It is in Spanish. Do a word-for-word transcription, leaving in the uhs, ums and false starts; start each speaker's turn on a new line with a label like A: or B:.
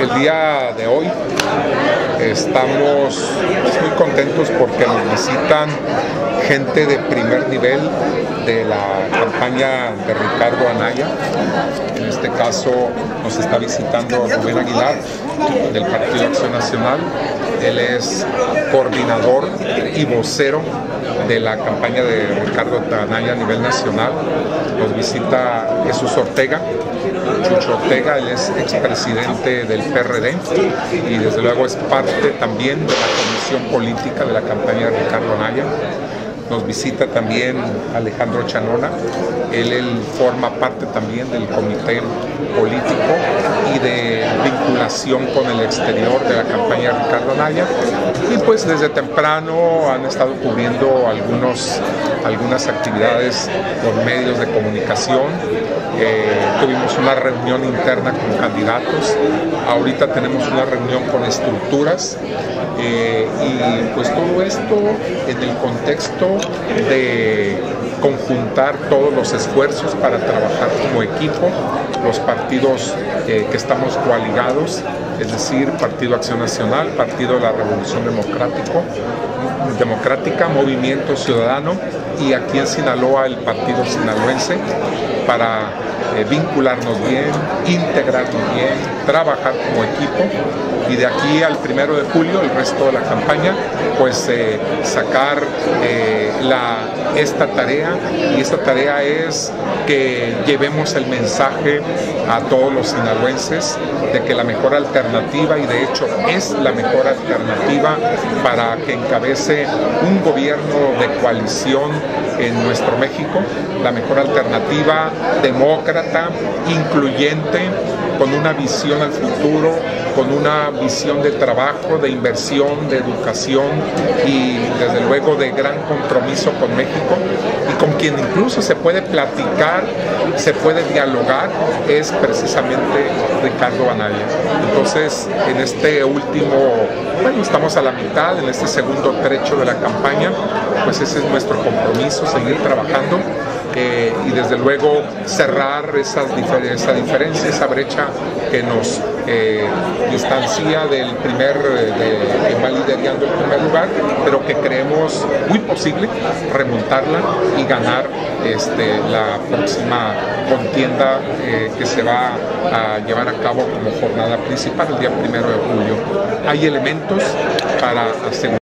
A: el día de hoy estamos muy contentos porque nos visitan gente de primer nivel de la campaña de Ricardo Anaya. En este caso nos está visitando Rubén Aguilar del Partido Acción Nacional. Él es coordinador y vocero de la campaña de Ricardo Anaya a nivel nacional. Nos visita Jesús Ortega, Chucho Ortega, él es expresidente del P R D y desde luego es parte también de la comisión política de la campaña de Ricardo Anaya. Nos visita también Alejandro Chanona, él, él forma parte también del comité político y de vinculación con el exterior de la campaña de Ricardo Anaya. Y pues desde temprano han estado cubriendo algunos, algunas actividades por medios de comunicación. Eh, tuvimos una reunión interna con candidatos, ahorita tenemos una reunión con estructuras eh, y pues todo esto en el contexto de conjuntar todos los esfuerzos para trabajar como equipo, los partidos eh, que estamos coaligados, es decir, Partido Acción Nacional, Partido de la Revolución Democrático, Democrática, Movimiento Ciudadano y aquí en Sinaloa el Partido Sinaloense, para eh, vincularnos bien, integrarnos bien, trabajar como equipo y de aquí al primero de julio, el resto de la campaña, pues eh, sacar eh, la, esta tarea, y esta tarea es que llevemos el mensaje a todos los sinaloenses de que la mejor alternativa, y de hecho es la mejor alternativa para que encabece un gobierno de coalición en nuestro México, la mejor alternativa demócrata, incluyente, con una visión al futuro, con una visión de trabajo, de inversión, de educación y desde luego de gran compromiso con México, y con quien incluso se puede platicar, se puede dialogar, es precisamente Ricardo Anaya. Entonces, en este último, bueno, estamos a la mitad, en este segundo trecho de la campaña, pues ese es nuestro compromiso, seguir trabajando. Eh, y desde luego cerrar esas difer esa diferencia, esa brecha que nos eh, distancia del primer, de, que va liderando el primer lugar, pero que creemos muy posible remontarla y ganar este, la próxima contienda eh, que se va a llevar a cabo como jornada principal el día primero de julio. Hay elementos para asegurar